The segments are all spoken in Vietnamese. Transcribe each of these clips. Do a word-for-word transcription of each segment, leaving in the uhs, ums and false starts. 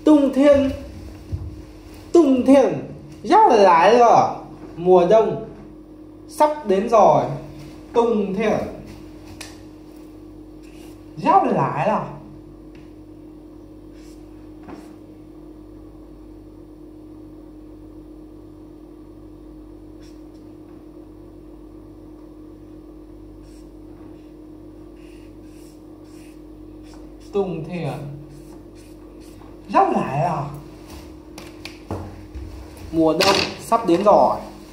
冬天，冬天要来了，mùa đông sắp đến rồi.冬天要来了。冬天要来了，mùa đông sắp đến rồi.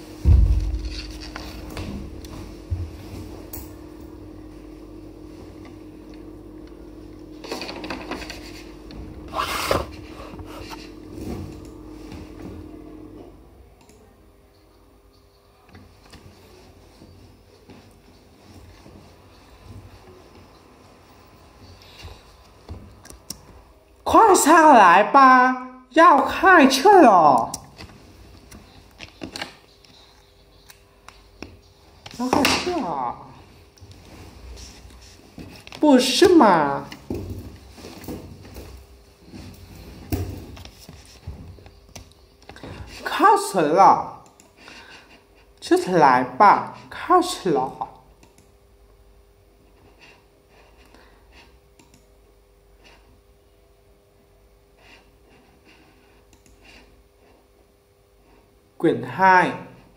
Khoan sang lại ba,要开车了。要开车啊？不是嘛？开始了，就是来吧，开始了。Quyển hai.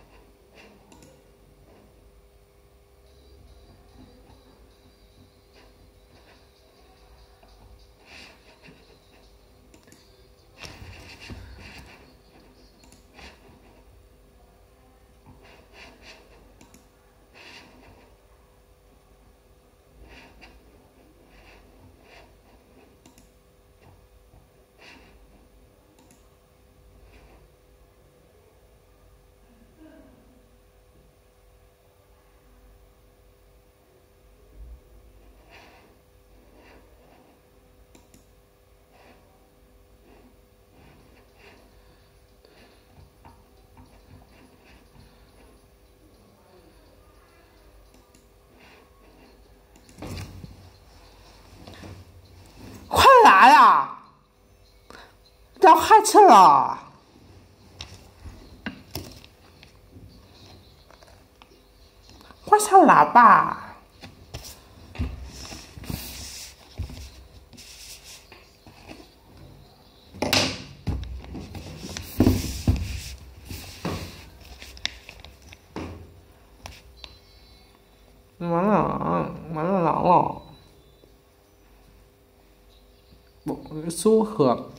Khoan lại à? 要开车了。关上喇叭。完了，完了，完了。Bộ ngữ xu hướng.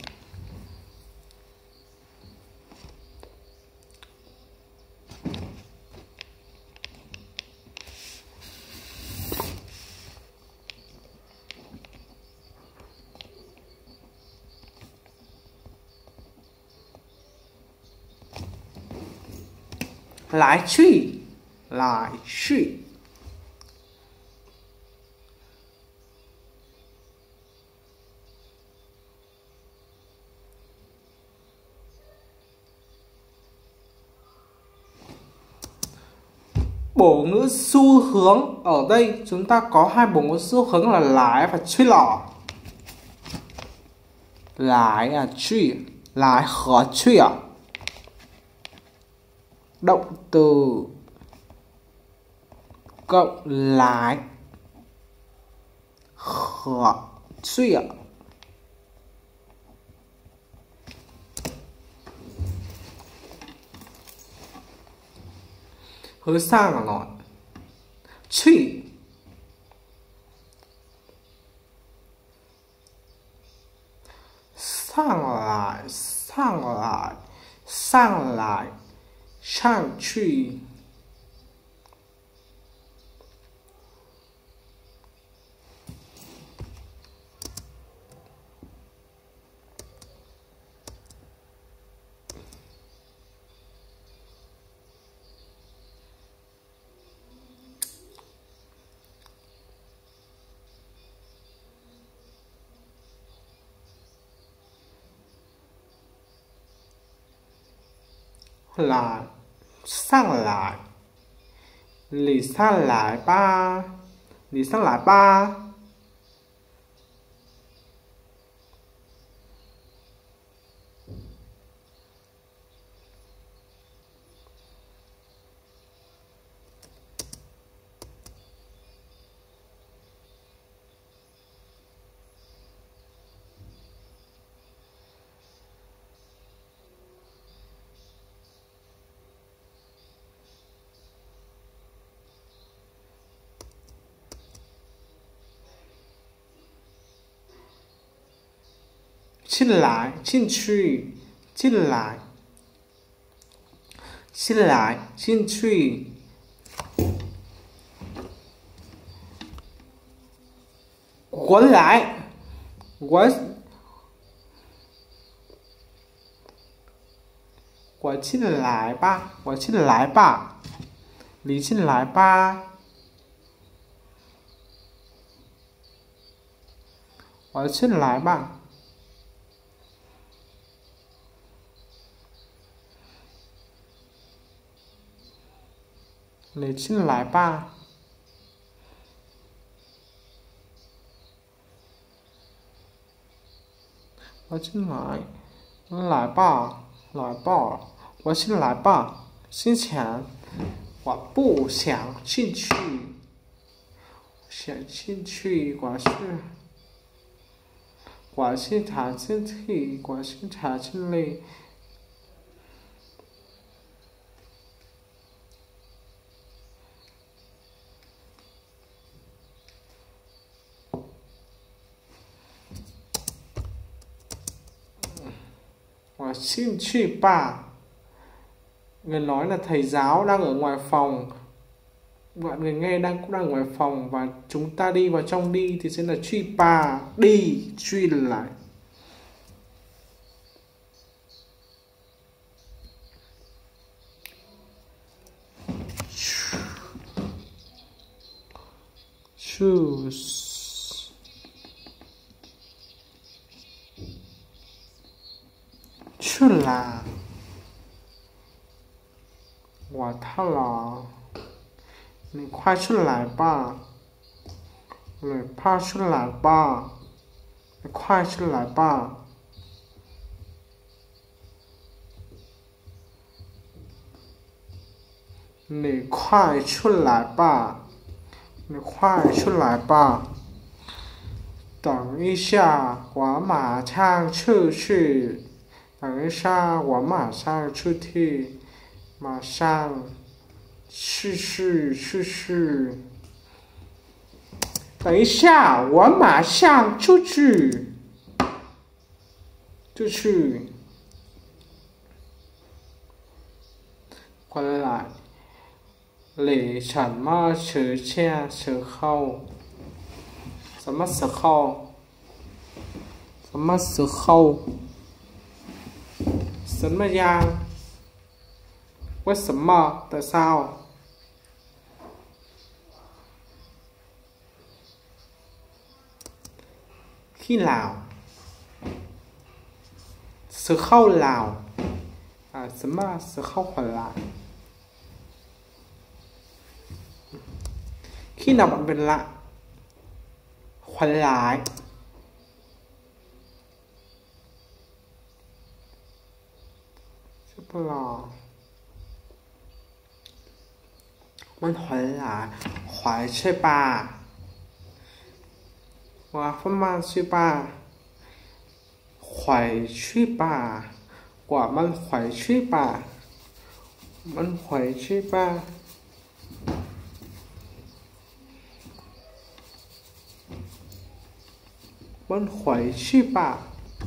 Lại truy, lại truy. Bổ ngữ xu hướng. Ở đây chúng ta có hai bổ ngữ xu hướng là lái và truy lỏ. Lái là truy. Lái和truy à? Động từ cộng lái和truy à? Hướng sang là nói truy. Sang lại, sang lại, sang lại, sang truy. Là sang lại. Lì sang lại ba. Lì sang lại ba. 进来，进去，进来，进来，进去。过来，我我进来吧，我进来吧，你进来吧，我进来吧。你进来吧，我进来，来吧，来吧，我进来吧。之前我不想进去，想进去，我是我是想进去，我是想进来。Và xin chư ba. Người nói là thầy giáo đang ở ngoài phòng, bạn người nghe đang cũng đang ở ngoài phòng, và chúng ta đi vào trong đi thì sẽ là truy ba, đi, truy lại. Choose. Chứ là 我太了，你快出来吧，你快出来吧，你快出来吧，你快出来吧，你快出来吧，等一下，我马上出去。等一下，我马上出去，马上，去去去去。等一下，我马上出去，出去。回来，你什么时间时候？什么时候？什么时候？什么样？为什么？tại sao？ khi nào？ 时候nào？ 啊，什么时候回来？ khi nào bạn về lại？ 回来。不了，我们回来，回去吧。我放慢去吧，回去吧。我们回去吧，我们回去吧。我们回去吧。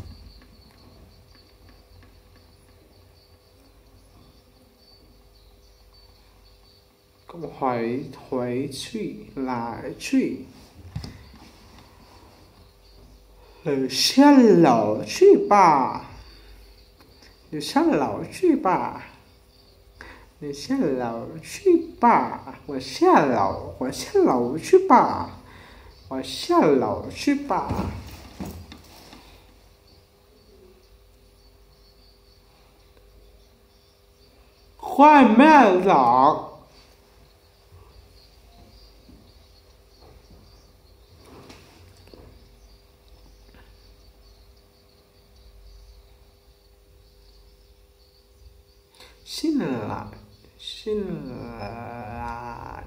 回回去，来去，你先老去吧，你先老去吧，你先老去吧，我先老，我先老去吧，我先老去吧。快慢走。进来，进来，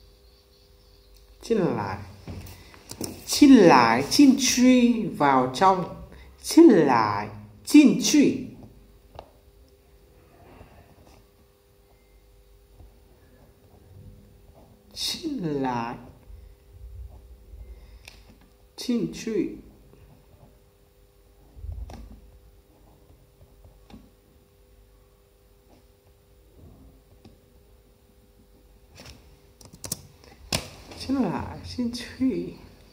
进来，进来，进去，vào trong， 进来，进去，进来，进去。 进去。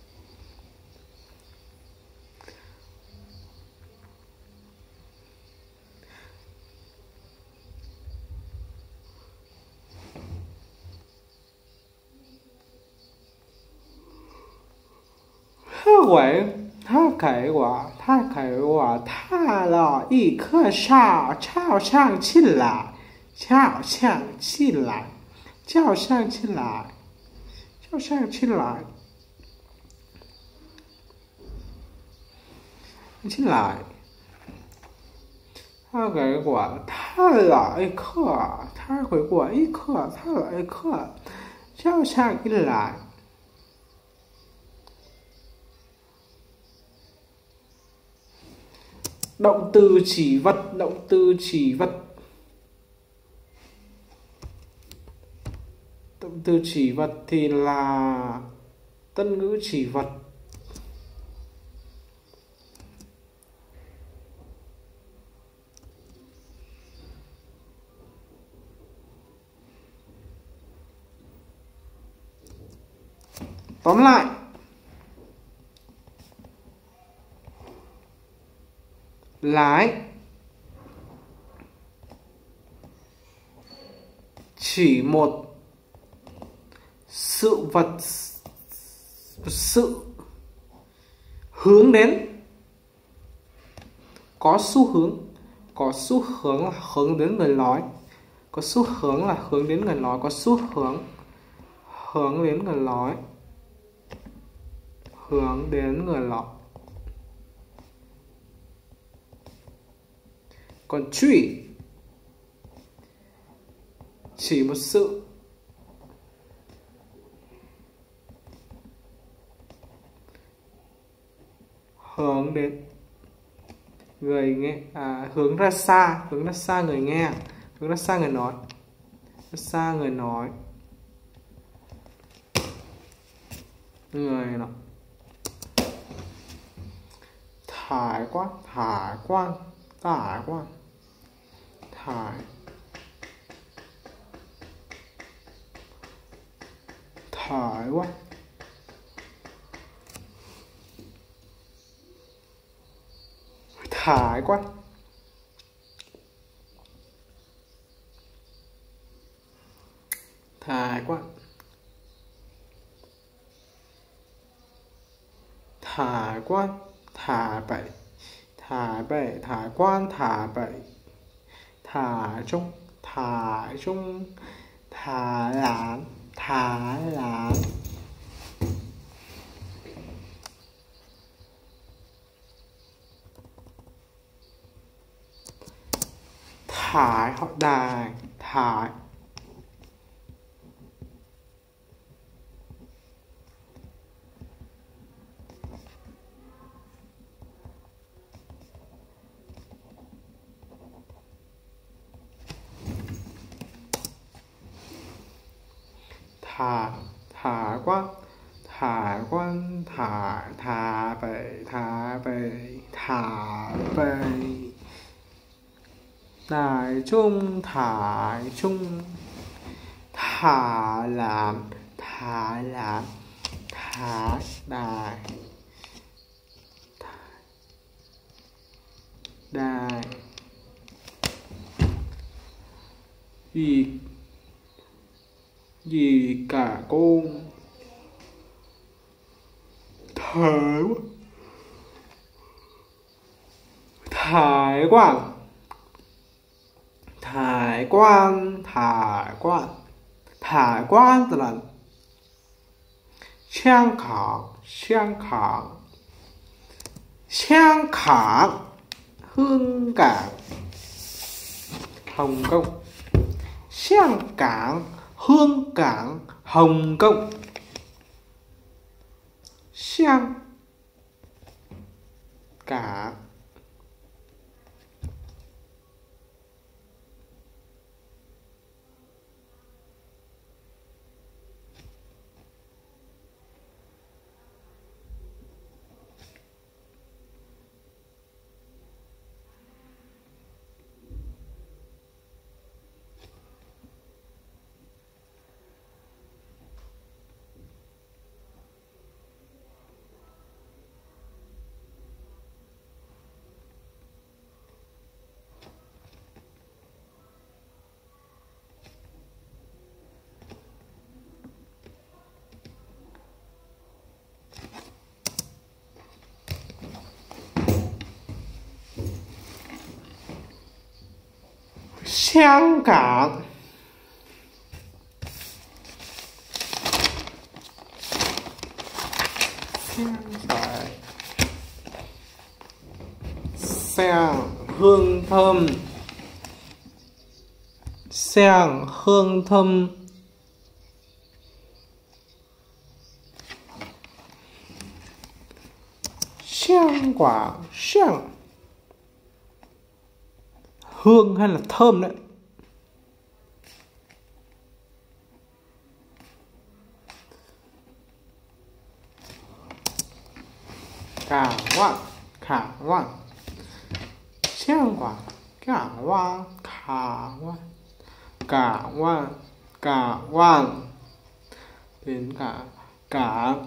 他为他给我，他给我踏了一棵草，跳上起来，跳上起来，跳上起来，跳上起来，起来。他给我踏了一棵，他给我一棵，踏了一棵，跳上起来。Động từ chỉ vật, động từ chỉ vật. Động từ chỉ vật thì là tân ngữ chỉ vật. Tóm lại, lái chỉ một sự vật, sự hướng đến, có xu hướng, có xu hướng là hướng đến người nói, có xu hướng là hướng đến người nói, có xu hướng hướng đến người nói, hướng đến người nói. Còn truy chỉ một sự hướng đến người nghe, à, hướng ra xa, hướng ra xa người nghe, hướng ra xa người nói, ra xa người nói, người nói. Thái quan, thái quan, thái quan, thái, thái quan. Thái quan, thái quan, thái quan, thái bảy, thái bảy, thái quan, thái bảy, thái trung, thái trung, thái lán, thái lán. Thái họ đài, thái. Thả, thả quan, thả quan, thả, thả bể, thả bể, thả bể. Đài trung, thải trung, thả làm, thả làm, thả đài, đài. Gì gì cả con thái thái quan, thái quan, thái quan, thái quan tức là香港,香港, 香港, Hương Cảng, Hồng Kông, 香港, Hương Cảng, Hồng Kông, 香港. 香港，香phải sang hương thơm, sang hương thơm,香quả香hương hay là thơm đấy. Cả vạn, cả vạn,香quả, cả vạn, cả vạn, cả vạn, cả vạn, đến cả, cả,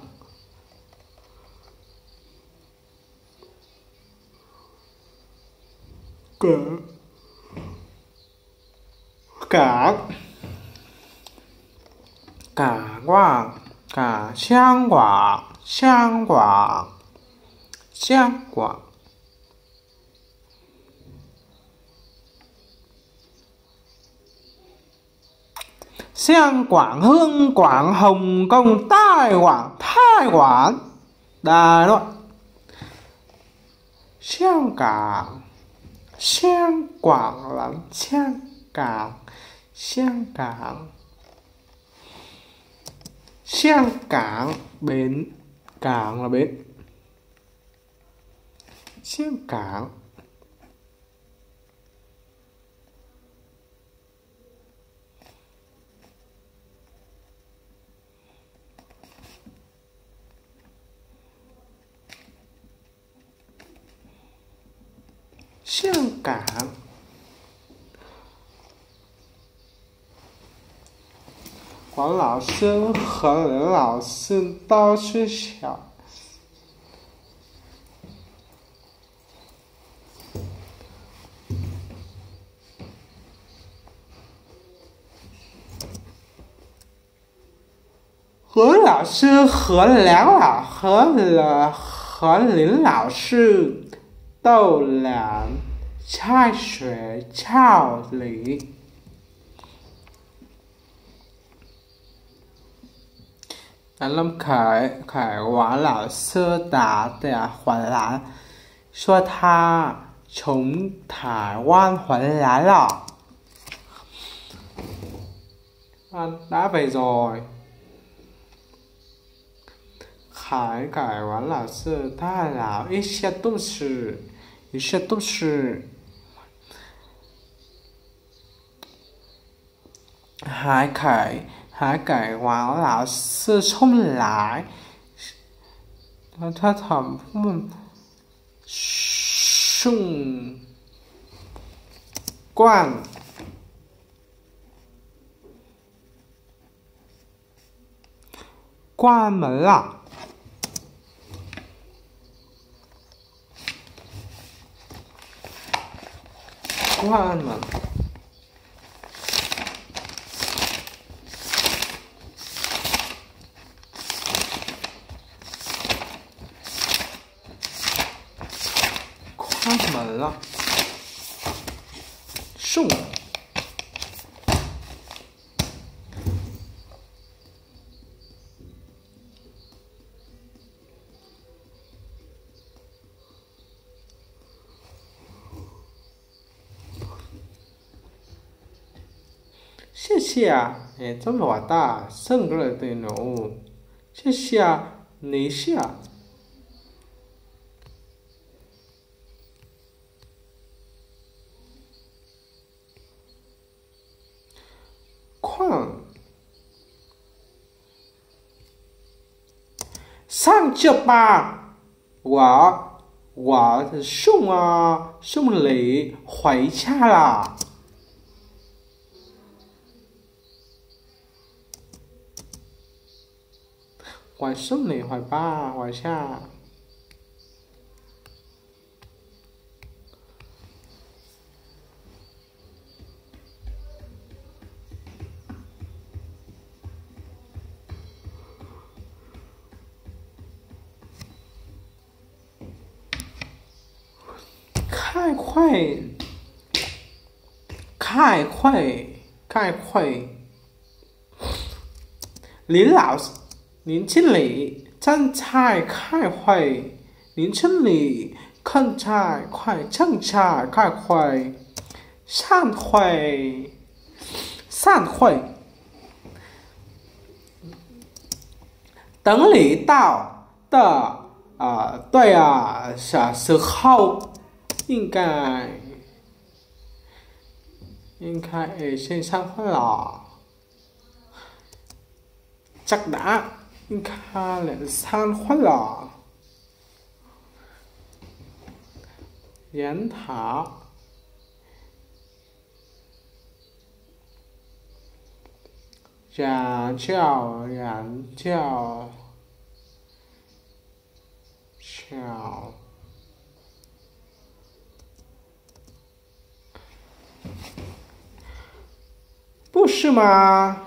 cả, cả, cả vạn, cả香quả,香quả,香quả, Xiang Quảng, Hương Quảng, Hồng Kông, Tai Quảng, Thái Quảng, Đài Loan, Xiang Cảng, Xiang Quảng là Xiang Cảng, Xiang Cảng, Xiang Cảng, bến, cảng là bến, Xiang Cảng, Xiang Cảng, 黄老师和任老师都是小。何老师和梁老和了和林老师都来开学校里。南lâm凯凯王老师打电话来，说他从台湾回来了。Anh đã về rồi. Khải cải quán lão sư ta lão ít xe tốt sự, ít xe tốt sự. Hải cải Hải cải quán lão sư xông lại. Ta thầm xung quan quan门了。关门。关门了。送。谢谢啊，哎，这么大，生个的喏，谢谢啊，你下。矿上去吧，我我送啊送礼回家了。我送你回吧，回家。开会， 开会，开会。林老师，林经理正在开会。林经理正在快正在开会。散会，散会。等你到的啊、呃，对啊，啥时候应该应该先散会了。chắc đã應該là散會了。研討研究研究小不是吗？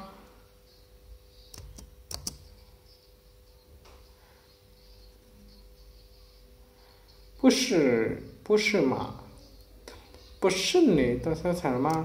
不是，不是嘛？不是你的色彩吗？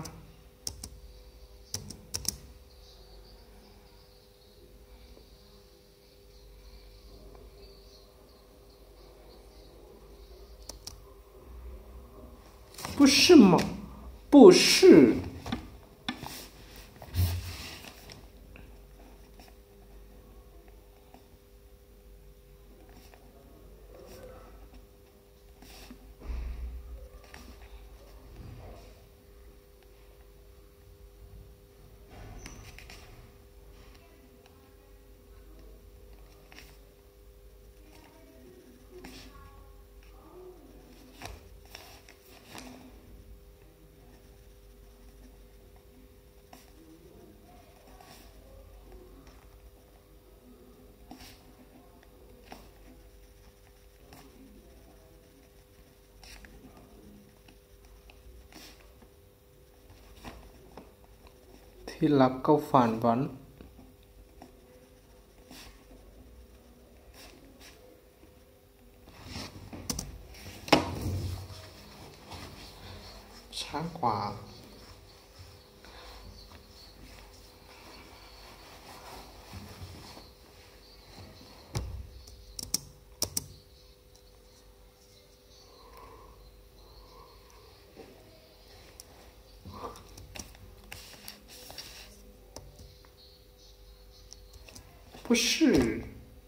不是吗？不是。Thiết lập câu phỏng vấn. Sáng quả. Bố sư.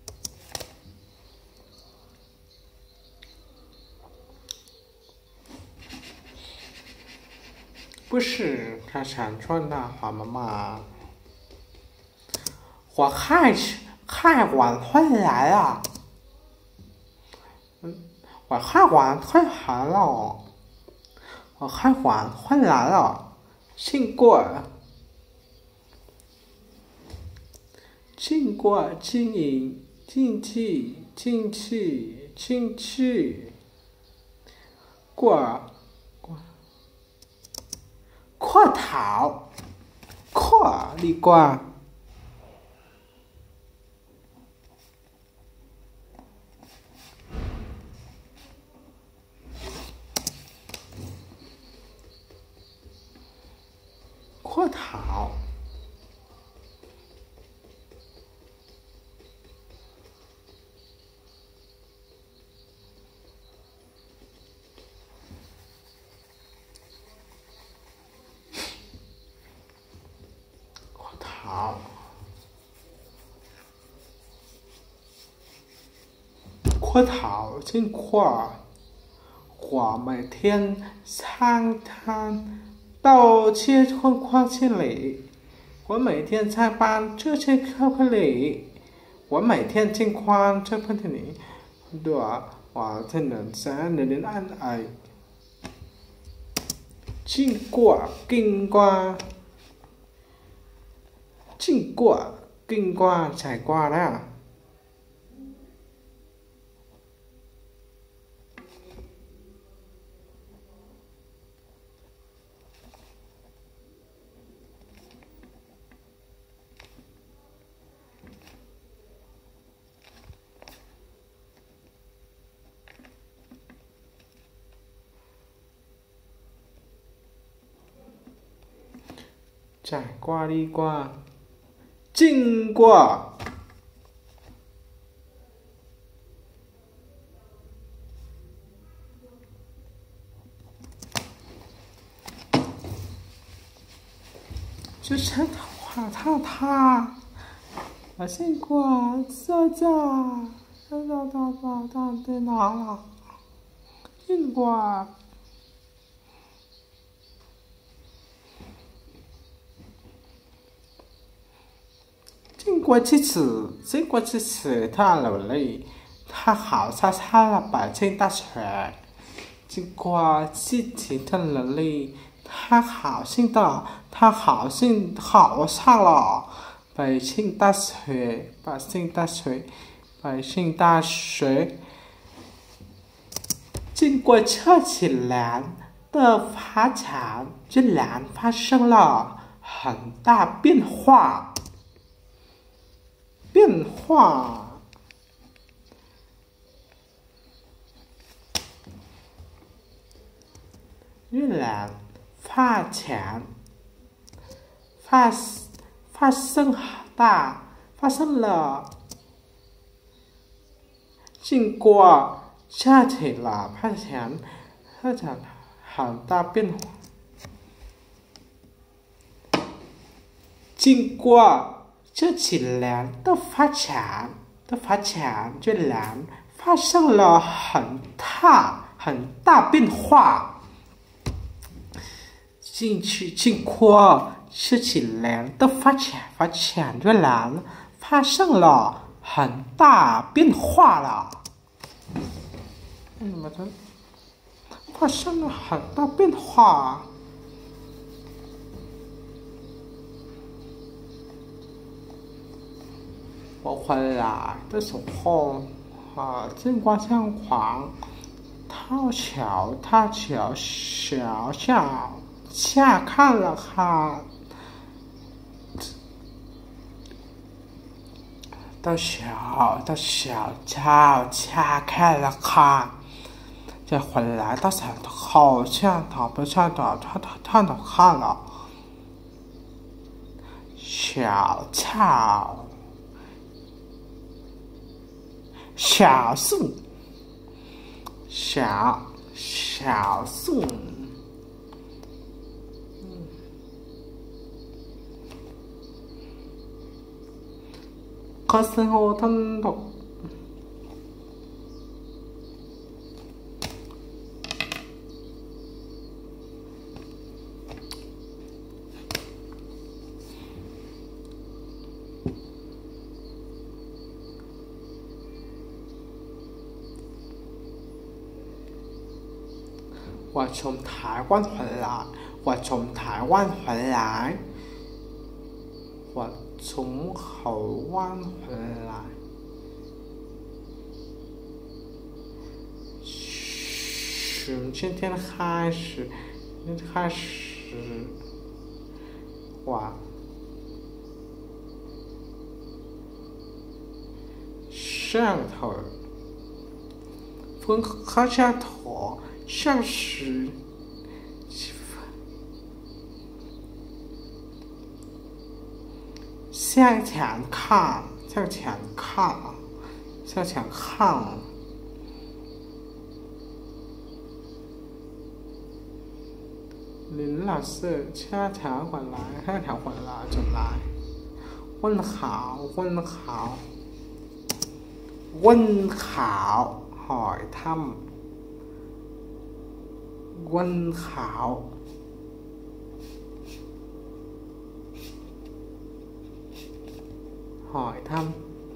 Bố sư, ta sản xuất là hỏa mà mà. Hỏa khai, khai hoàn khoan lại à. Hỏa khai hoàn khoan lại à. Hỏa khai hoàn khoan lại à. Xin qua. 经过经营经济经济经济过过扩讨扩里qua扩讨好，扩讨进扩，我每天上班到切框框千里，我每天上班这些课课里，我每天进框这喷嚏里，对啊，我才能在那里安爱，经过经过。经过经过trải qua đó à? trải qua đi qua, kinh qua.就像他他他，我经过这这这这这这这在哪了？经过。经过这次，经过这次，他努力，他好，他他了北京大学。经过这次的努力，他好心的，他好心考上了北京大学，北京大学，北京大学。经过这几年的发展，居然发生了很大变化。变化，越南发展发发生大发生了，经过这几了发展发展很大变化，经过。这几年的发展的发展，居然发生了很大很大变化。进去经过这几年的发展发展，居然发生了很大变化了。嗯，它发生了很大变化。我回来的时候，啊，经过相框，套桥，套桥，小小下看了看，到小到小桥下看了看，再回来到小头上头不上头，他他他都看了，小桥。小树，小小树，嗯，可是我他们都。我从台湾回来，我从台湾回来，我从台湾回来。从今天开始，开始，我上头，分开上头。像是向前看，向前看，向前看。林老师，恰巧回来，恰巧回来就来。问好，问好，问好，hỏi thăm。Quân khảo, hỏi thăm.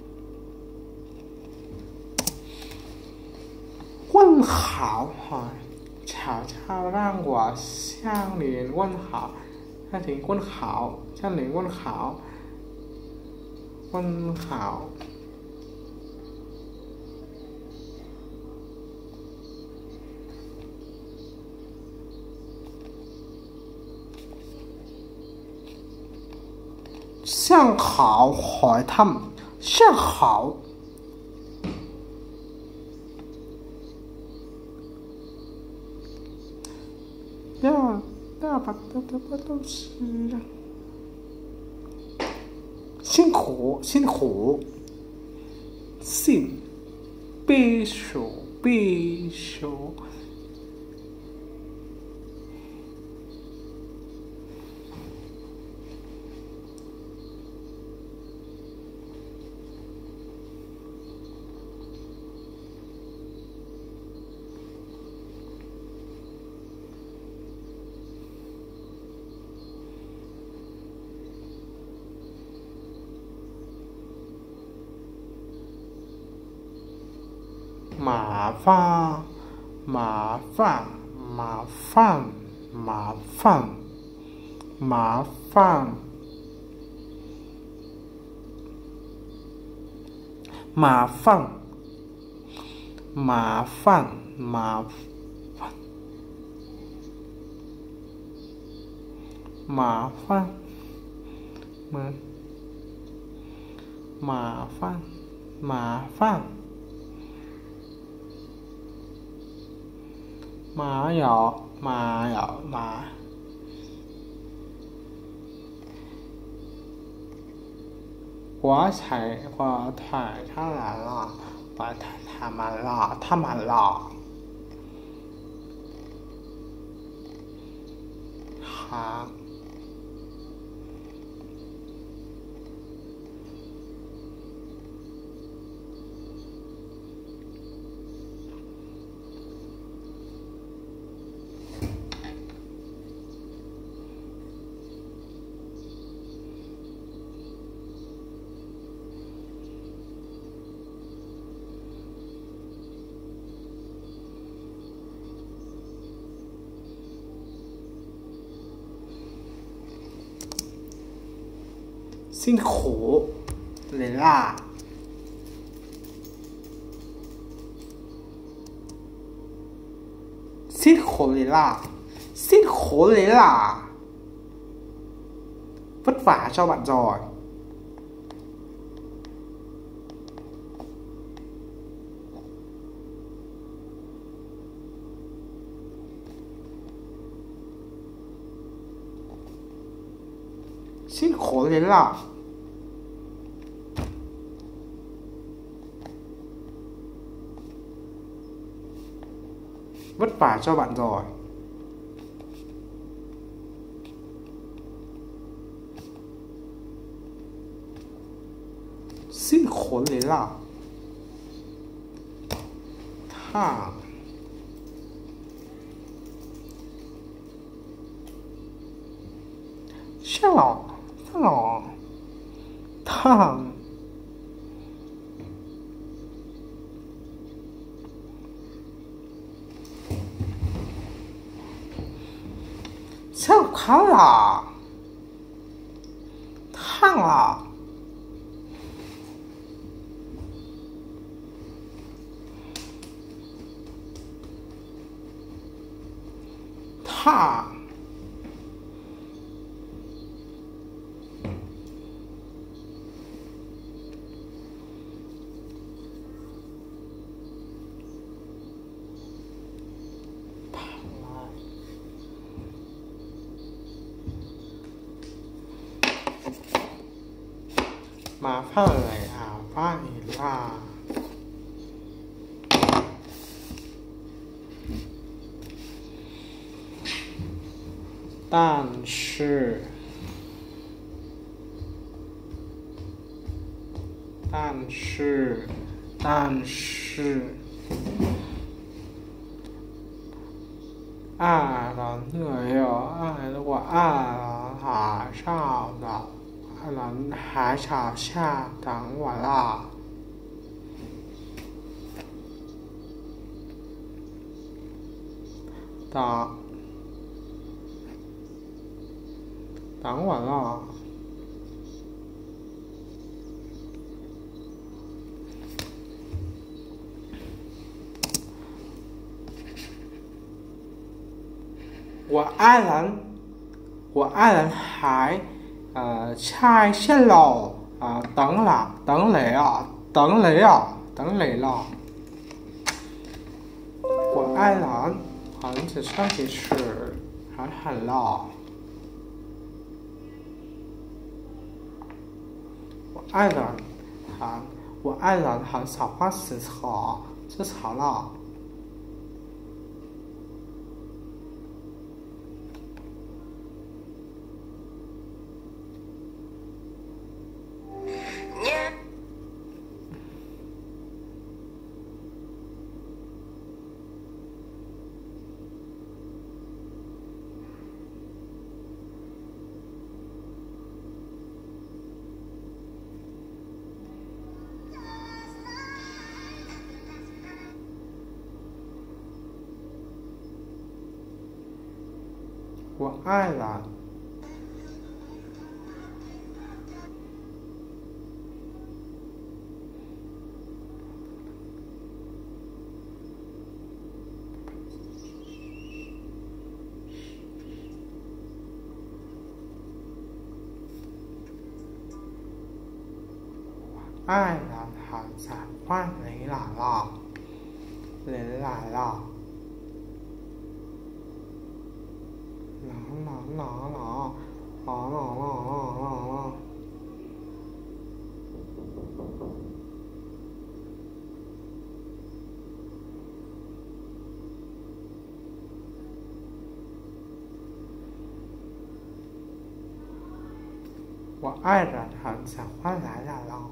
Quân khảo hỏi chào chào đang của sang liền quân khảo, hay thì quân khảo, sang liền quân khảo, quân khảo. Sang hảo hỏi thăm, sang hảo. Yeah, yeah, but that that that 辛苦辛苦，辛匕首匕首。麻烦，麻烦，麻烦，麻烦，麻烦，麻烦，麻烦，麻烦，麻烦，麻麻烦，麻烦。麻药，麻药，麻。我才，我太他来了，我太他们了，他们了。好。辛苦你啦！辛苦你啦!辛苦你là vất vả cho bạn rồi.辛苦你啦! Vất vả cho bạn rồi. Xin khổ lý là thang sao sao thang sao khá là thang là thang麻烦了呀，烦你啦！但是，但是，但是，爱人也有爱，如果爱人还少的。爱人还朝下等我啦！等，等我啦！我爱人，我爱人还。呃，拆线喽！啊、呃，等啦，等你啊，等你啊，等你了。我爱人，很只上几次，很很了。 爱人很我爱人很喜欢吃草吃草了。我爱人爱人很喜欢你来了，你来了。啦啦啦啦啦啦啦啦啦！我爱人很喜欢来来了。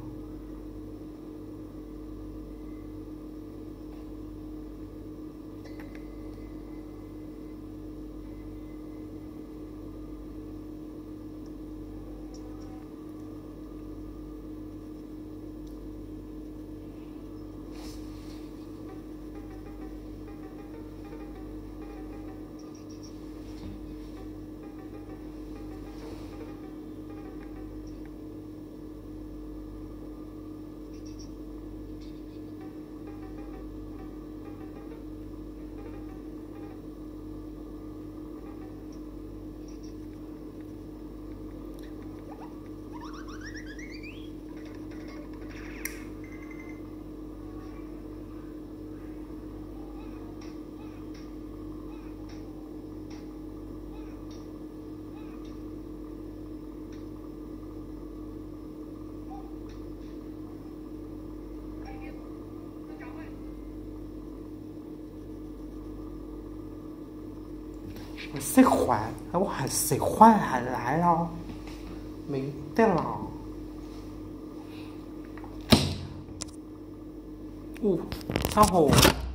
我喜欢，我很喜欢还来了，明白了。Ồ, sao hồ.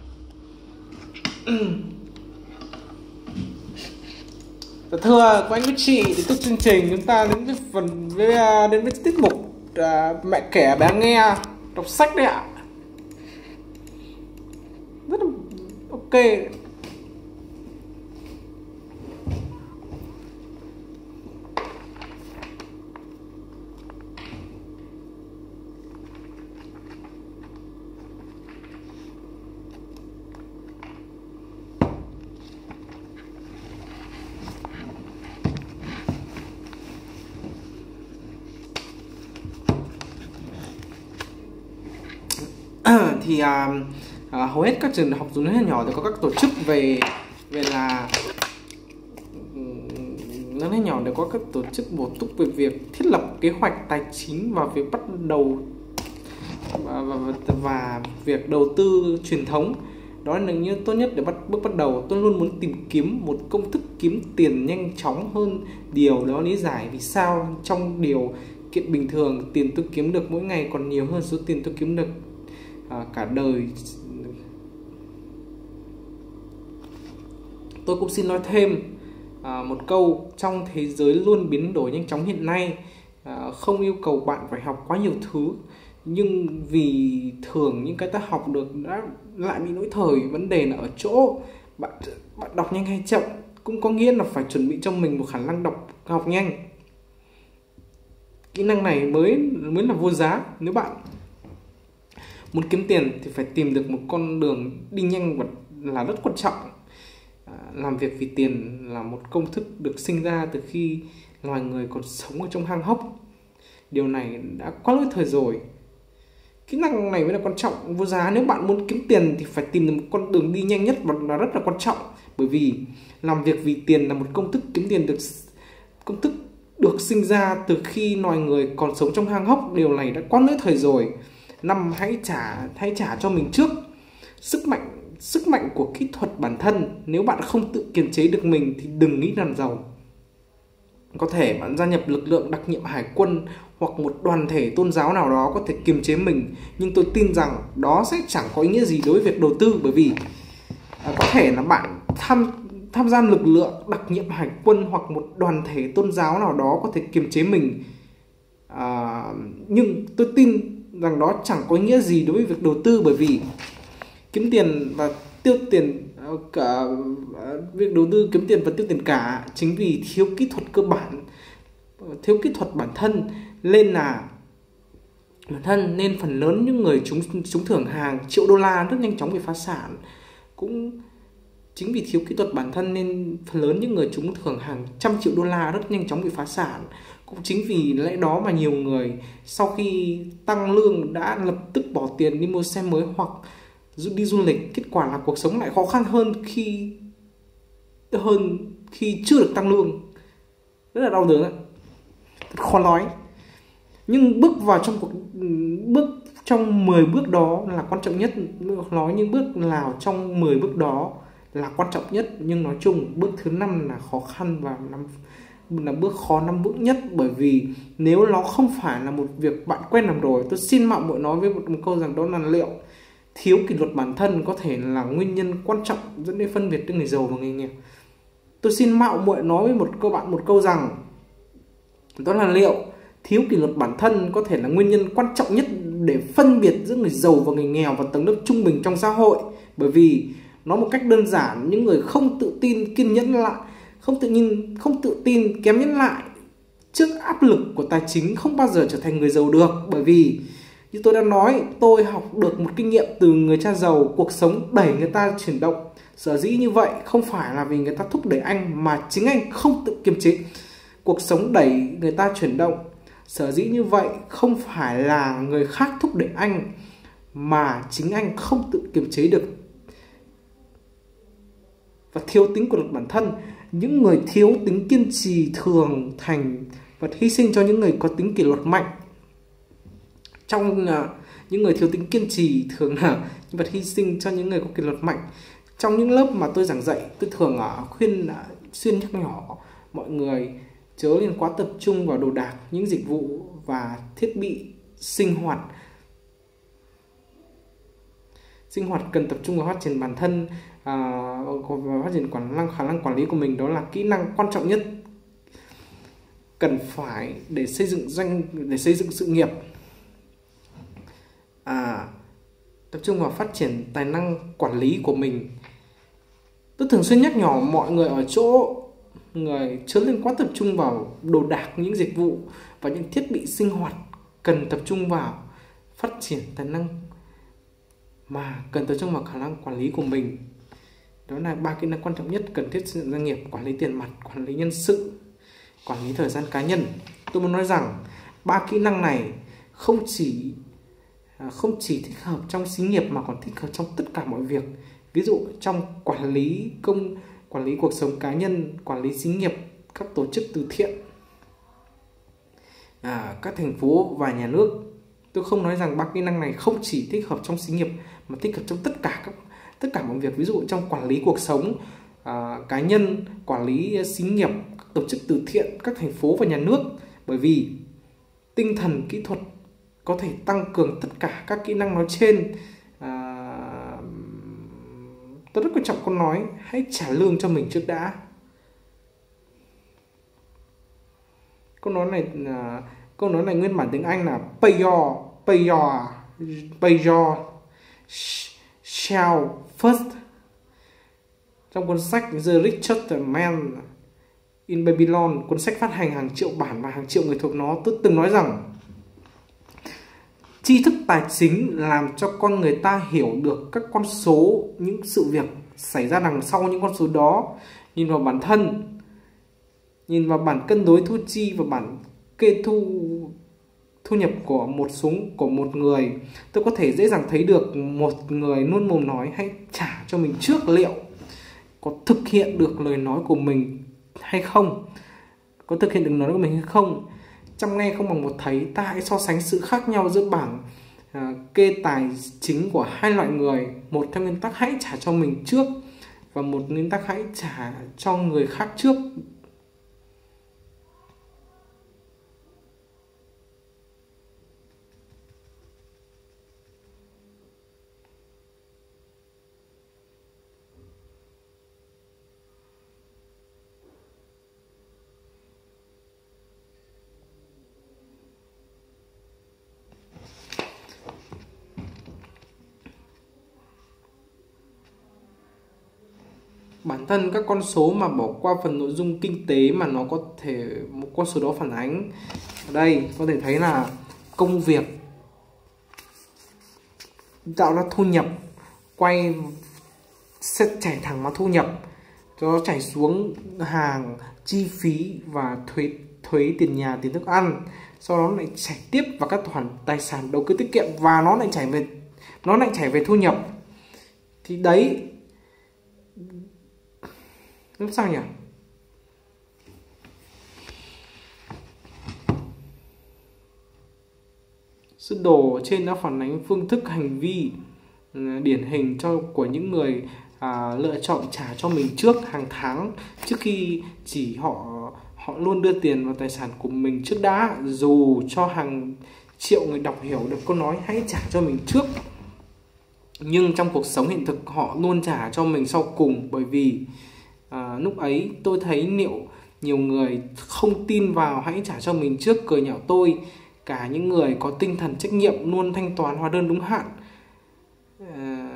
Thưa các anh các chị, tiếp tục chương trình chúng ta đến với phần với đến với tiết mục uh, mẹ kể bé nghe đọc sách đấy ạ. Rất là ok. Thì à, à, hầu hết các trường học dù lớn hay nhỏ thì có các tổ chức về về là lớn hay nhỏ đều có các tổ chức bổ túc về việc thiết lập kế hoạch tài chính và việc bắt đầu và, và, và, và việc đầu tư truyền thống. Đó là như tốt nhất để bắt bước bắt đầu. Tôi luôn muốn tìm kiếm một công thức kiếm tiền nhanh chóng hơn. Điều đó lý giải vì sao trong điều kiện bình thường tiền tôi kiếm được mỗi ngày còn nhiều hơn số tiền tôi kiếm được À, cả đời. Tôi cũng xin nói thêm à, một câu: trong thế giới luôn biến đổi nhanh chóng hiện nay, à, không yêu cầu bạn phải học quá nhiều thứ, nhưng vì thường những cái ta học được đã lại bị lỗi thời. Vấn đề là ở chỗ bạn bạn đọc nhanh hay chậm cũng có nghĩa là phải chuẩn bị cho mình một khả năng đọc học nhanh. Kỹ năng này mới mới là vô giá. Nếu bạn muốn kiếm tiền thì phải tìm được một con đường đi nhanh và là rất quan trọng. À, làm việc vì tiền là một công thức được sinh ra từ khi loài người còn sống ở trong hang hốc. Điều này đã quá lỗi thời rồi. Kỹ năng này mới là quan trọng, vô giá. Nếu bạn muốn kiếm tiền thì phải tìm được một con đường đi nhanh nhất và là rất là quan trọng. Bởi vì làm việc vì tiền là một công thức kiếm tiền được công thức được sinh ra từ khi loài người còn sống trong hang hốc. Điều này đã quá lỗi thời rồi. Năm, hãy trả hãy trả cho mình trước. Sức mạnh sức mạnh của kỹ thuật bản thân. Nếu bạn không tự kiềm chế được mình thì đừng nghĩ làm giàu. Có thể bạn gia nhập lực lượng đặc nhiệm hải quân hoặc một đoàn thể tôn giáo nào đó có thể kiềm chế mình, nhưng tôi tin rằng đó sẽ chẳng có ý nghĩa gì đối với việc đầu tư, bởi vì à, có thể là bạn tham tham gia lực lượng đặc nhiệm hải quân hoặc một đoàn thể tôn giáo nào đó có thể kiềm chế mình, à, nhưng tôi tin rằng đó chẳng có ý nghĩa gì đối với việc đầu tư, bởi vì kiếm tiền và tiêu tiền cả việc đầu tư kiếm tiền và tiêu tiền cả chính vì thiếu kỹ thuật cơ bản, thiếu kỹ thuật bản thân, nên là bản thân nên phần lớn những người trúng trúng thưởng hàng triệu đô la rất nhanh chóng bị phá sản. Cũng chính vì thiếu kỹ thuật bản thân nên phần lớn những người trúng thưởng hàng trăm triệu đô la rất nhanh chóng bị phá sản. Cũng chính vì lẽ đó mà nhiều người sau khi tăng lương đã lập tức bỏ tiền đi mua xe mới hoặc đi du lịch. Kết quả là cuộc sống lại khó khăn hơn khi hơn khi chưa được tăng lương. Rất là đau đớn ạ, khó nói. Nhưng bước vào trong cuộc bước trong mười bước đó là quan trọng nhất. Nói những bước nào trong mười bước đó là quan trọng nhất, nhưng nói chung bước thứ năm là khó khăn và là bước khó năm bước nhất, bởi vì nếu nó không phải là một việc bạn quen làm rồi. Tôi xin mạo muội nói với một, một câu rằng đó là liệu thiếu kỷ luật bản thân có thể là nguyên nhân quan trọng dẫn đến phân biệt giữa người giàu và người nghèo. Tôi xin mạo muội nói với một câu bạn một câu rằng đó là liệu thiếu kỷ luật bản thân có thể là nguyên nhân quan trọng nhất để phân biệt giữa người giàu và người nghèo và tầng lớp trung bình trong xã hội. Bởi vì nói một cách đơn giản, những người không tự tin, kiên nhẫn lại, không tự nhiên, không tự tin, kém nhẫn lại trước áp lực của tài chính không bao giờ trở thành người giàu được. Bởi vì như tôi đã nói, tôi học được một kinh nghiệm từ người cha giàu. Cuộc sống đẩy người ta chuyển động. Sở dĩ như vậy không phải là vì người ta thúc đẩy anh, mà chính anh không tự kiềm chế. Cuộc sống đẩy người ta chuyển động. Sở dĩ như vậy không phải là người khác thúc đẩy anh, mà chính anh không tự kiềm chế được và thiếu tính kỷ luật bản thân. Những người thiếu tính kiên trì thường thành vật hy sinh cho những người có tính kỷ luật mạnh. Trong uh, những người thiếu tính kiên trì thường là những vật hy sinh cho những người có kỷ luật mạnh. Trong những lớp mà tôi giảng dạy, tôi thường uh, khuyên uh, xuyên nhắc nhỏ mọi người chớ nên quá tập trung vào đồ đạc, những dịch vụ và thiết bị sinh hoạt. Sinh hoạt cần tập trung vào phát triển bản thân, à, và phát triển quản năng khả năng quản lý của mình. Đó là kỹ năng quan trọng nhất cần phải để xây dựng doanh để xây dựng sự nghiệp. À, tập trung vào phát triển tài năng quản lý của mình. Tôi thường xuyên nhắc nhở mọi người ở chỗ người chớ nên quá tập trung vào đồ đạc, những dịch vụ và những thiết bị sinh hoạt. Cần tập trung vào phát triển tài năng, mà cần tập trung vào khả năng quản lý của mình. Đó là ba kỹ năng quan trọng nhất cần thiết xây dựng doanh nghiệp: quản lý tiền mặt, quản lý nhân sự, quản lý thời gian cá nhân. Tôi muốn nói rằng ba kỹ năng này không chỉ không chỉ thích hợp trong xí nghiệp mà còn thích hợp trong tất cả mọi việc. Ví dụ trong quản lý công quản lý cuộc sống cá nhân, quản lý xí nghiệp, các tổ chức từ thiện, à, các thành phố và nhà nước. Tôi không nói rằng ba kỹ năng này không chỉ thích hợp trong xí nghiệp mà thích hợp trong tất cả các tất cả mọi việc. Ví dụ trong quản lý cuộc sống à, cá nhân, quản lý xí nghiệp, các tổ chức từ thiện, các thành phố và nhà nước. Bởi vì tinh thần kỹ thuật có thể tăng cường tất cả các kỹ năng nói trên. à, Tôi rất quan trọng câu nói hãy trả lương cho mình trước đã. Câu nói này là câu nói này nguyên bản tiếng Anh là pay your pay your pay your shall first. Trong cuốn sách The Richest Man in Babylon, cuốn sách phát hành hàng triệu bản và hàng triệu người thuộc nó, tôi từng nói rằng tri thức tài chính làm cho con người ta hiểu được các con số, những sự việc xảy ra đằng sau những con số đó. Nhìn vào bản thân, nhìn vào bản cân đối thu chi và bản kê thu thu nhập của một số của một người, tôi có thể dễ dàng thấy được một người luôn mồm nói hãy trả cho mình trước liệu có thực hiện được lời nói của mình hay không. có thực hiện được nói của mình hay không. Trăm nghe không bằng một thấy, ta hãy so sánh sự khác nhau giữa bảng à, kê tài chính của hai loại người. Một theo nguyên tắc hãy trả cho mình trước, và một nguyên tắc hãy trả cho người khác trước. Bản thân các con số mà bỏ qua phần nội dung kinh tế mà nó có thể, một con số đó phản ánh ở đây có thể thấy là công việc tạo ra thu nhập, quay sẽ chảy thẳng vào thu nhập, cho nó chảy xuống hàng, chi phí và thuế thuế tiền nhà, tiền thức ăn, sau đó lại chảy tiếp vào các khoản tài sản đầu tư tiết kiệm, và nó lại chảy về nó lại chảy về thu nhập. Thì đấy, làm sao nhỉ? Sơ đồ trên đã phản ánh phương thức hành vi điển hình cho của những người à, lựa chọn trả cho mình trước hàng tháng, trước khi chỉ họ họ luôn đưa tiền vào tài sản của mình trước đã, dù cho hàng triệu người đọc hiểu được câu nói hãy trả cho mình trước. Nhưng trong cuộc sống hiện thực họ luôn trả cho mình sau cùng, bởi vì à, lúc ấy tôi thấy liệu nhiều người không tin vào hãy trả cho mình trước cười nhạo tôi. Cả những người có tinh thần trách nhiệm luôn thanh toán hóa đơn đúng hạn. À,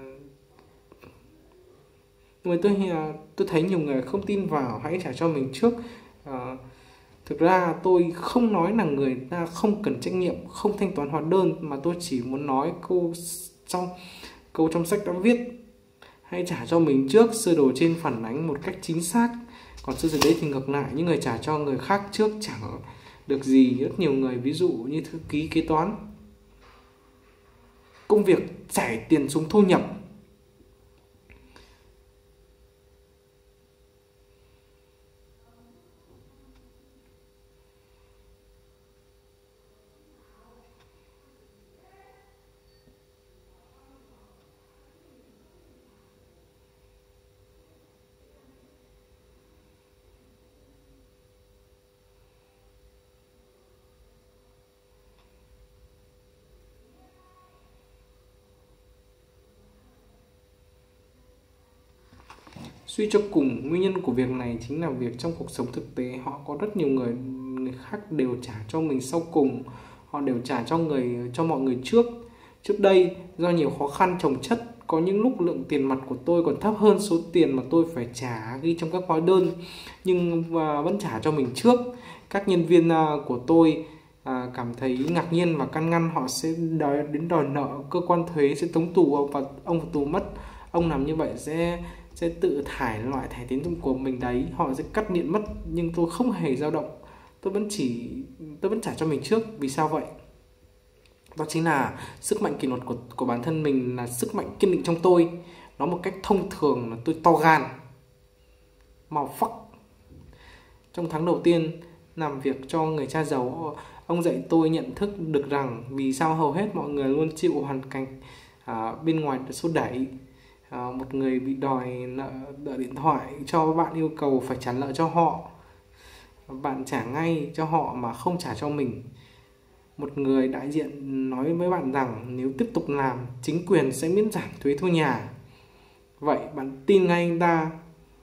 người tôi tôi thấy nhiều người không tin vào hãy trả cho mình trước. À, thực ra tôi không nói là người ta không cần trách nhiệm, không thanh toán hóa đơn, mà tôi chỉ muốn nói câu trong câu trong sách đã viết hãy trả cho mình trước, sơ đồ trên phản ánh một cách chính xác. Còn sơ đồ đấy thì ngược lại, những người trả cho người khác trước chẳng được gì. Rất nhiều người, ví dụ như thư ký, kế toán, công việc chảy tiền xuống thu nhập. Suy cho cùng, nguyên nhân của việc này chính là việc trong cuộc sống thực tế họ có rất nhiều người, người khác đều trả cho mình sau cùng. Họ đều trả cho người cho mọi người trước. Trước đây, do nhiều khó khăn chồng chất, có những lúc lượng tiền mặt của tôi còn thấp hơn số tiền mà tôi phải trả ghi trong các hóa đơn, nhưng và vẫn trả cho mình trước. Các nhân viên của tôi à, cảm thấy ngạc nhiên và can ngăn, họ sẽ đòi đến đòi nợ, cơ quan thuế sẽ tống tù và ông vào tù mất. Ông làm như vậy sẽ sẽ tự thải loại thẻ tín dụng của mình đấy, họ sẽ cắt điện mất. Nhưng tôi không hề dao động, tôi vẫn chỉ tôi vẫn trả cho mình trước. Vì sao vậy? Đó chính là sức mạnh kỷ luật của, của bản thân mình, là sức mạnh kiên định trong tôi. Nói một cách thông thường là tôi to gan, màu phắc. Trong tháng đầu tiên làm việc cho người cha giàu, ông dạy tôi nhận thức được rằng vì sao hầu hết mọi người luôn chịu hoàn cảnh à, bên ngoài số đẩy. À, một người bị đòi nợ, nợ điện thoại cho bạn, yêu cầu phải trả nợ cho họ, bạn trả ngay cho họ mà không trả cho mình. Một người đại diện nói với bạn rằng nếu tiếp tục làm, chính quyền sẽ miễn giảm thuế thu nhà. Vậy bạn tin ngay anh ta.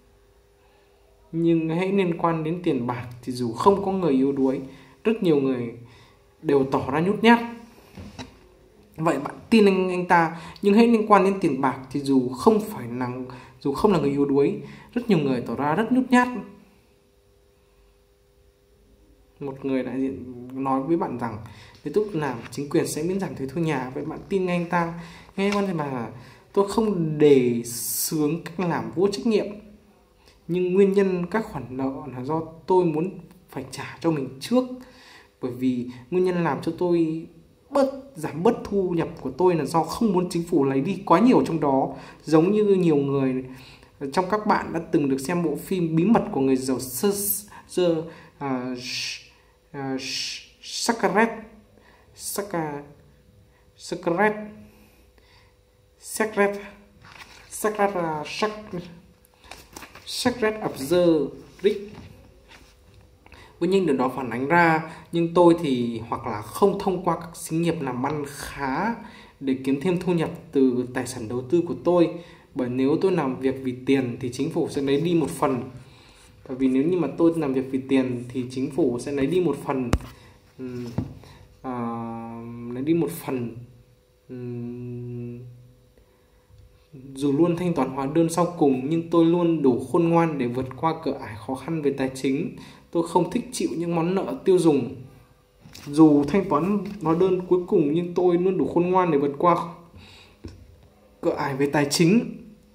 Nhưng hãy liên quan đến tiền bạc thì dù không có người yếu đuối, rất nhiều người đều tỏ ra nhút nhát. Vậy bạn tin anh, anh ta, nhưng hãy liên quan đến tiền bạc thì dù không phải là dù không là người yếu đuối, rất nhiều người tỏ ra rất nhút nhát. Một người đại diện nói với bạn rằng nếu tiếp tục làm, chính quyền sẽ miễn giảm thuế thu nhà. Vậy bạn tin ngay anh ta. Nghe quan điểm mà tôi không đề xướng cách làm vô trách nhiệm, nhưng nguyên nhân các khoản nợ là do tôi muốn phải trả cho mình trước. Bởi vì nguyên nhân làm cho tôi bớt giảm bớt thu nhập của tôi là do không muốn chính phủ lấy đi quá nhiều trong đó. Giống như nhiều người trong các bạn đã từng được xem bộ phim Bí mật của người giàu sơ, sơ à, à, Scarlett Scarlett Scarlett Scarlett Scarlett Scarlett Observatory với những điều đó phản ánh ra. Nhưng tôi thì hoặc là không thông qua các xí nghiệp làm ăn khá để kiếm thêm thu nhập từ tài sản đầu tư của tôi. Bởi nếu tôi làm việc vì tiền thì chính phủ sẽ lấy đi một phần. Bởi vì nếu như mà tôi làm việc vì tiền thì chính phủ sẽ lấy đi một phần um, uh, lấy đi một phần um, dù luôn thanh toán hóa đơn sau cùng, nhưng tôi luôn đủ khôn ngoan để vượt qua cửa ải khó khăn về tài chính. Tôi không thích chịu những món nợ tiêu dùng. Dù thanh toán hóa đơn cuối cùng nhưng tôi luôn đủ khôn ngoan để vượt qua cửa ải về tài chính.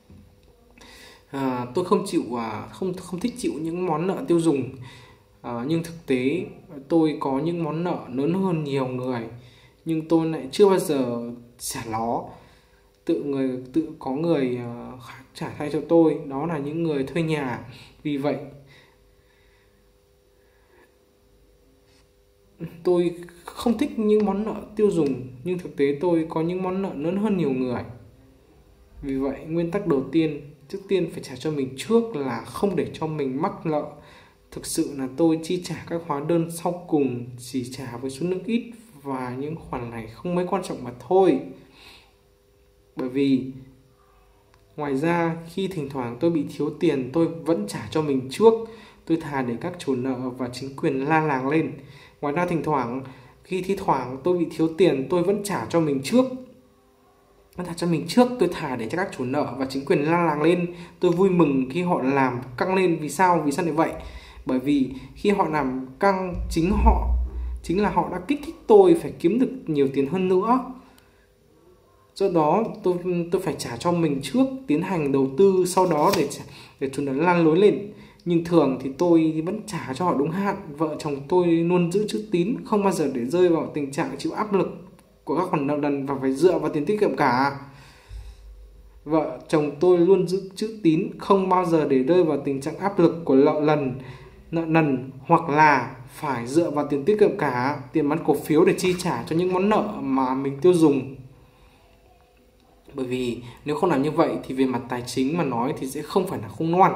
À, tôi không chịu à, không không thích chịu những món nợ tiêu dùng. À, nhưng thực tế tôi có những món nợ lớn hơn nhiều người, nhưng tôi lại chưa bao giờ trả nó. Tự người tự có người khác trả thay cho tôi, đó là những người thuê nhà. Vì vậy tôi không thích những món nợ tiêu dùng, nhưng thực tế tôi có những món nợ lớn hơn nhiều người. Vì vậy nguyên tắc đầu tiên, trước tiên phải trả cho mình trước là không để cho mình mắc nợ. Thực sự là tôi chi trả các hóa đơn sau cùng chỉ trả với số lượng ít, và những khoản này không mấy quan trọng mà thôi. Bởi vì ngoài ra khi thỉnh thoảng tôi bị thiếu tiền, tôi vẫn trả cho mình trước. Tôi thà để các chủ nợ và chính quyền la làng lên. Ngoài ra thỉnh thoảng khi thi thoảng tôi bị thiếu tiền, tôi vẫn trả cho mình trước. Tôi trả cho mình trước, tôi thà để cho các chủ nợ và chính quyền la làng lên. Tôi vui mừng khi họ làm căng lên. Vì sao? Vì sao lại vậy? Bởi vì khi họ làm căng, chính họ chính là họ đã kích thích tôi phải kiếm được nhiều tiền hơn nữa. Do đó tôi tôi phải trả cho mình trước, tiến hành đầu tư, sau đó để để chúng nó lan lối lên. Nhưng thường thì tôi vẫn trả cho họ đúng hạn. Vợ chồng tôi luôn giữ chữ tín, không bao giờ để rơi vào tình trạng chịu áp lực của các khoản nợ nần và phải dựa vào tiền tiết kiệm cả. Vợ chồng tôi luôn giữ chữ tín, không bao giờ để rơi vào tình trạng áp lực của nợ nần, nợ nần hoặc là phải dựa vào tiền tiết kiệm cả, tiền bán cổ phiếu để chi trả cho những món nợ mà mình tiêu dùng. Bởi vì nếu không làm như vậy thì về mặt tài chính mà nói thì sẽ không phải là khôn ngoan.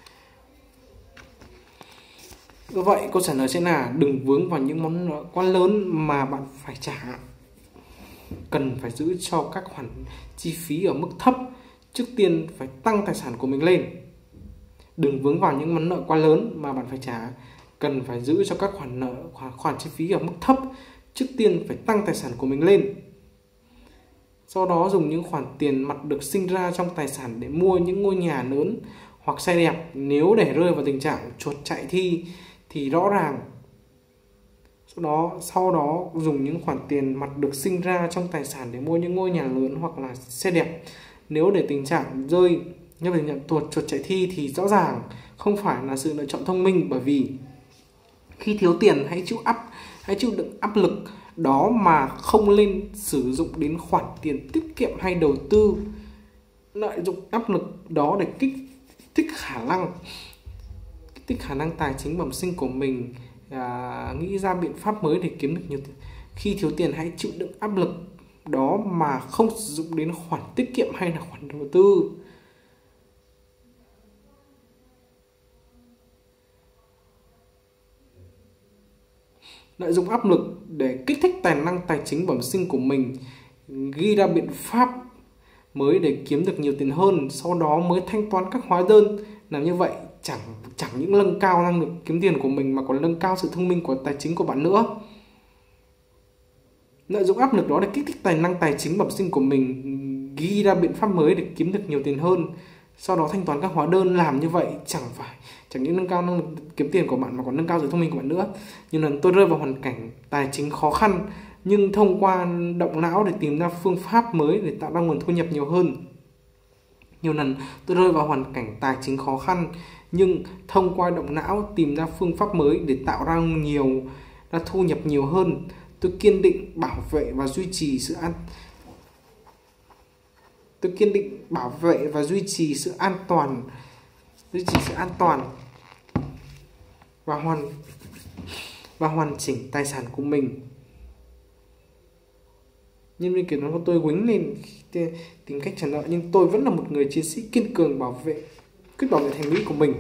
Do vậy câu trả lời sẽ là đừng vướng vào những món nợ quá lớn mà bạn phải trả. Cần phải giữ cho các khoản chi phí ở mức thấp. Trước tiên phải tăng tài sản của mình lên. Đừng vướng vào những món nợ quá lớn mà bạn phải trả. Cần phải giữ cho các khoản nợ khoản, khoản chi phí ở mức thấp. Trước tiên phải tăng tài sản của mình lên. Sau đó dùng những khoản tiền mặt được sinh ra trong tài sản để mua những ngôi nhà lớn hoặc xe đẹp. Nếu để rơi vào tình trạng chuột chạy thi thì rõ ràng sau đó, sau đó dùng những khoản tiền mặt được sinh ra trong tài sản để mua những ngôi nhà lớn hoặc là xe đẹp. Nếu để tình trạng rơi như tình trạng tuột chuột chạy thi thì rõ ràng không phải là sự lựa chọn thông minh. Bởi vì khi thiếu tiền hãy chịu áp hãy chịu đựng áp lực đó mà không lên sử dụng đến khoản tiền tiết kiệm hay đầu tư. Lợi dụng áp lực đó để kích thích khả năng kích thích khả năng tài chính bẩm sinh của mình, à, nghĩ ra biện pháp mới để kiếm được nhiều tiền. Khi thiếu tiền hãy chịu đựng áp lực đó mà không sử dụng đến khoản tiết kiệm hay là khoản đầu tư. Lợi dụng áp lực để kích thích tài năng tài chính bẩm sinh của mình, ghi ra biện pháp mới để kiếm được nhiều tiền hơn, sau đó mới thanh toán các hóa đơn. Làm như vậy chẳng chẳng những nâng cao năng lực kiếm tiền của mình mà còn nâng cao sự thông minh của tài chính của bạn nữa. Lợi dụng áp lực đó để kích thích tài năng tài chính bẩm sinh của mình, ghi ra biện pháp mới để kiếm được nhiều tiền hơn, sau đó thanh toán các hóa đơn. Làm như vậy chẳng phải chẳng những nâng cao năng lực kiếm tiền của bạn mà còn nâng cao sự thông minh của bạn nữa. Nhiều lần tôi rơi vào hoàn cảnh tài chính khó khăn, nhưng thông qua động não để tìm ra phương pháp mới để tạo ra nguồn thu nhập nhiều hơn. Nhiều lần tôi rơi vào hoàn cảnh tài chính khó khăn, nhưng thông qua động não tìm ra phương pháp mới để tạo ra nhiều ra thu nhập nhiều hơn. Tôi kiên định bảo vệ và duy trì sự an Tôi kiên định bảo vệ và duy trì sự an toàn, duy trì sự an toàn và hoàn và hoàn chỉnh tài sản của mình. Nhân viên kiểm toán của tôi quýnh lên tìm cách trả nợ, nhưng tôi vẫn là một người chiến sĩ kiên cường bảo vệ quyết bảo vệ thành lý của mình.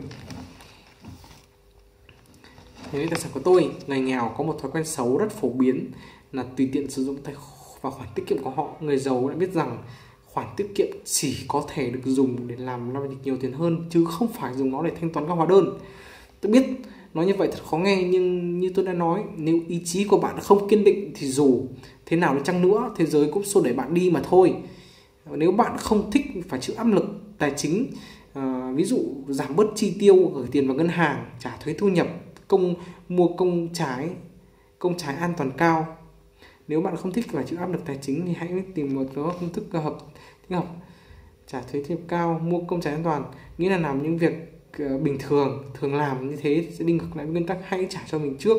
Thành lý tài sản của tôi, người nghèo có một thói quen xấu rất phổ biến là tùy tiện sử dụng tài và khoản tiết kiệm của họ. Người giàu đã biết rằng khoản tiết kiệm chỉ có thể được dùng để làm giao dịch nhiều tiền hơn, chứ không phải dùng nó để thanh toán các hóa đơn. Tôi biết nói như vậy thật khó nghe, nhưng như tôi đã nói, nếu ý chí của bạn không kiên định thì dù thế nào đi chăng nữa, thế giới cũng xô đẩy bạn đi mà thôi. Nếu bạn không thích phải chịu áp lực tài chính, à, ví dụ giảm bớt chi tiêu, gửi tiền vào ngân hàng, trả thuế thu nhập, công mua công trái, công trái an toàn cao. Nếu bạn không thích phải chịu áp lực tài chính thì hãy tìm một công thức hợp thích hợp. Trả thuế thu nhập cao, mua công trái an toàn, nghĩa là làm những việc bình thường thường làm như thế sẽ đi ngược lại với nguyên tắc hãy trả cho mình trước.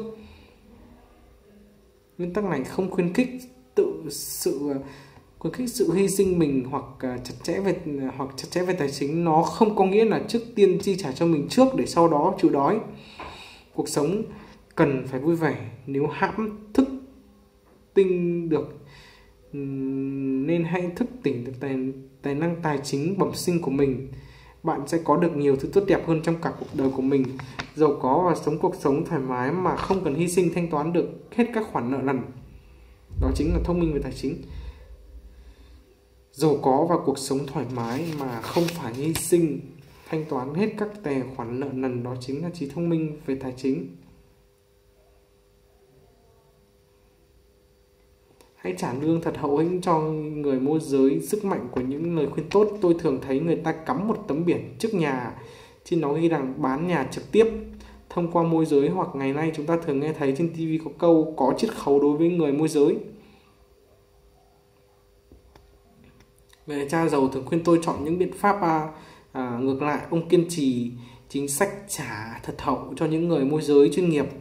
Nguyên tắc này không khuyến khích tự sự khuyến khích sự hy sinh mình hoặc chặt chẽ về hoặc chặt chẽ về tài chính. Nó không có nghĩa là trước tiên chi trả cho mình trước để sau đó chịu đói. Cuộc sống cần phải vui vẻ. Nếu hãm thức tinh được nên hãy thức tỉnh được tài, tài năng tài chính bẩm sinh của mình. Bạn sẽ có được nhiều thứ tốt đẹp hơn trong cả cuộc đời của mình. Giàu có và sống cuộc sống thoải mái mà không cần hy sinh thanh toán được hết các khoản nợ nần. Đó chính là thông minh về tài chính. Giàu có và cuộc sống thoải mái mà không phải hy sinh thanh toán hết các tài khoản nợ nần, đó chính là trí thông minh về tài chính. Hãy trả lương thật hậu hĩnh cho người môi giới. Sức mạnh của những lời khuyên tốt. Tôi thường thấy người ta cắm một tấm biển trước nhà, trên nó ghi rằng bán nhà trực tiếp thông qua môi giới, hoặc ngày nay chúng ta thường nghe thấy trên ti vi có câu có chiết khấu đối với người môi giới. Người cha giàu thường khuyên tôi chọn những biện pháp à, à, ngược lại. Ông kiên trì chính sách trả thật hậu cho những người môi giới chuyên nghiệp.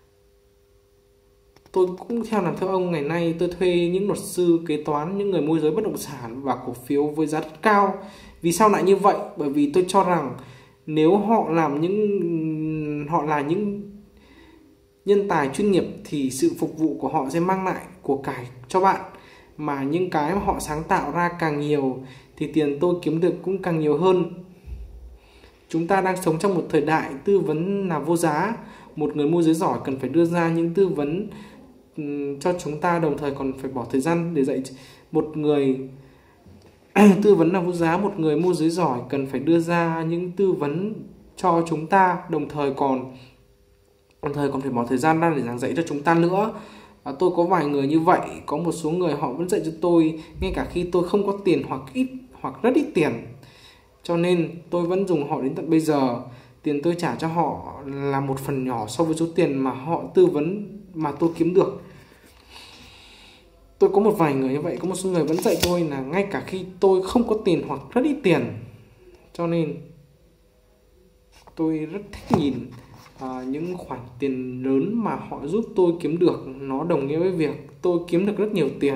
Tôi cũng theo làm theo ông. Ngày nay tôi thuê những luật sư, kế toán, những người môi giới bất động sản và cổ phiếu với giá rất cao. Vì sao lại như vậy? Bởi vì tôi cho rằng nếu họ làm những họ là những nhân tài chuyên nghiệp thì sự phục vụ của họ sẽ mang lại của cải cho bạn. Mà những cái mà họ sáng tạo ra càng nhiều thì tiền tôi kiếm được cũng càng nhiều hơn. Chúng ta đang sống trong một thời đại tư vấn là vô giá. Một người môi giới giỏi cần phải đưa ra những tư vấn cho chúng ta, đồng thời còn phải bỏ thời gian để dạy. Một người tư vấn là vô giá. Một người môi giới giỏi cần phải đưa ra những tư vấn cho chúng ta, đồng thời còn đồng thời còn phải bỏ thời gian ra để giảng dạy cho chúng ta nữa. À, tôi có vài người như vậy. Có một số người họ vẫn dạy cho tôi ngay cả khi tôi không có tiền hoặc ít hoặc rất ít tiền, cho nên tôi vẫn dùng họ đến tận bây giờ. Tiền tôi trả cho họ là một phần nhỏ so với số tiền mà họ tư vấn mà tôi kiếm được. Tôi có một vài người như vậy. Có một số người vẫn dạy tôi là ngay cả khi tôi không có tiền hoặc rất ít tiền. Cho nên tôi rất thích nhìn à, những khoản tiền lớn mà họ giúp tôi kiếm được. Nó đồng nghĩa với việc tôi kiếm được rất nhiều tiền.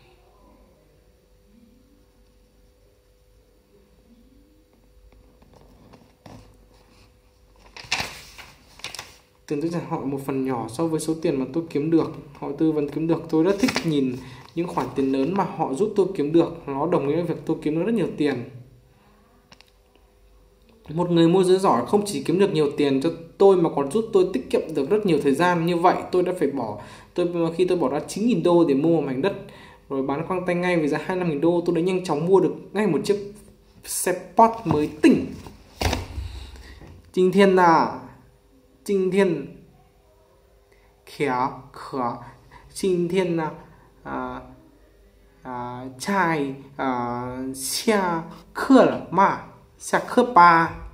Tiền tôi trả họ một phần nhỏ so với số tiền mà tôi kiếm được, họ tư vấn kiếm được. Tôi rất thích nhìn những khoản tiền lớn mà họ giúp tôi kiếm được. Nó đồng nghĩa với việc tôi kiếm được rất nhiều tiền. Một người môi giới giỏi không chỉ kiếm được nhiều tiền cho tôi mà còn giúp tôi tiết kiệm được rất nhiều thời gian. Như vậy tôi đã phải bỏ tôi khi tôi bỏ ra chín nghìn đô để mua một mảnh đất rồi bán quăng tay ngay với giá hai mươi lăm nghìn đô, tôi đã nhanh chóng mua được ngay một chiếc xe Porsche mới tỉnh.今天呢今天可可今天呢啊啊菜啊下课了嘛，下课吧。